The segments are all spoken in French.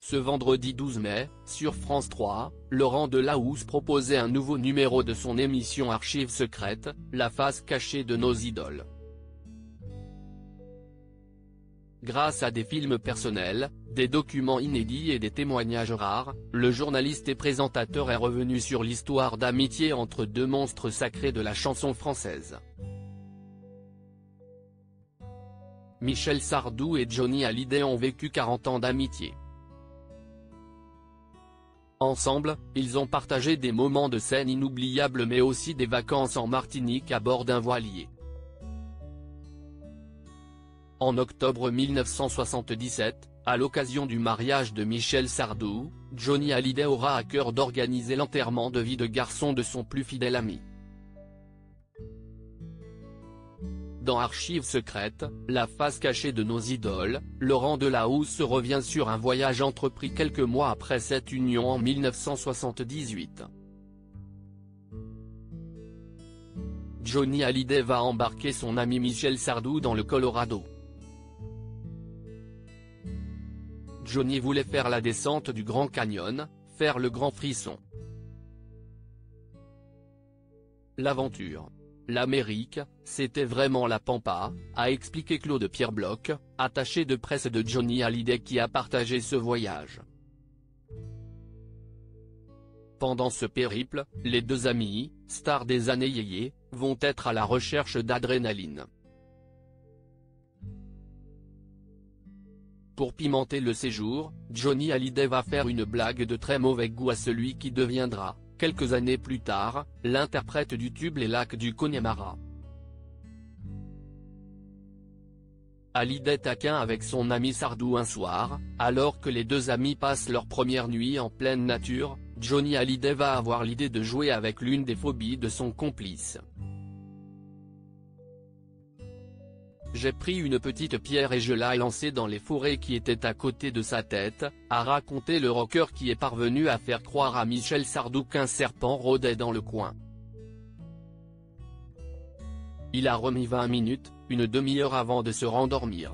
Ce vendredi 12 mai, sur France 3, Laurent Delahousse proposait un nouveau numéro de son émission Archives secrètes, la face cachée de nos idoles. Grâce à des films personnels, des documents inédits et des témoignages rares, le journaliste et présentateur est revenu sur l'histoire d'amitié entre deux monstres sacrés de la chanson française. Michel Sardou et Johnny Hallyday ont vécu 40 ans d'amitié. Ensemble, ils ont partagé des moments de scène inoubliables mais aussi des vacances en Martinique à bord d'un voilier. En octobre 1977, à l'occasion du mariage de Michel Sardou, Johnny Hallyday aura à cœur d'organiser l'enterrement de vie de garçon de son plus fidèle ami. Dans Archives secrètes, la face cachée de nos idoles, Laurent Delahousse revient sur un voyage entrepris quelques mois après cette union en 1978. Johnny Hallyday va embarquer son ami Michel Sardou dans le Colorado. Johnny voulait faire la descente du Grand Canyon, faire le grand frisson. L'aventure. L'Amérique, c'était vraiment la pampa, a expliqué Claude Pierre Bloch, attaché de presse de Johnny Hallyday qui a partagé ce voyage. Pendant ce périple, les deux amis, stars des années yéyé, vont être à la recherche d'adrénaline. Pour pimenter le séjour, Johnny Hallyday va faire une blague de très mauvais goût à celui qui deviendra, quelques années plus tard, l'interprète du tube Les Lacs du Connemara. Hallyday taquin avec son ami Sardou un soir, alors que les deux amis passent leur première nuit en pleine nature, Johnny Hallyday va avoir l'idée de jouer avec l'une des phobies de son complice. J'ai pris une petite pierre et je l'ai lancée dans les fourrés qui étaient à côté de sa tête, a raconté le rocker qui est parvenu à faire croire à Michel Sardou qu'un serpent rôdait dans le coin. Il a remis 20 minutes, une demi-heure avant de se rendormir.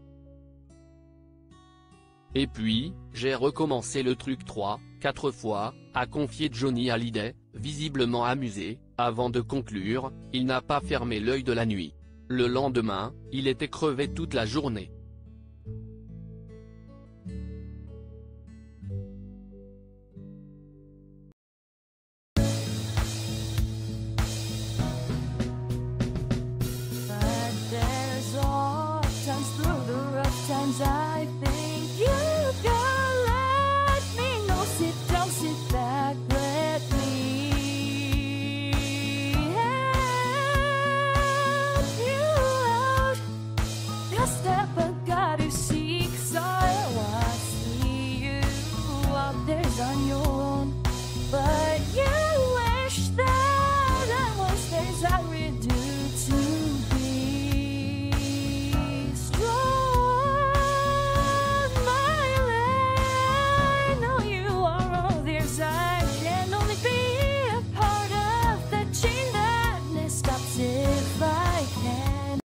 Et puis, j'ai recommencé le truc 3-4 fois, a confié Johnny Hallyday, visiblement amusé, avant de conclure, il n'a pas fermé l'œil de la nuit. Le lendemain, il était crevé toute la journée. But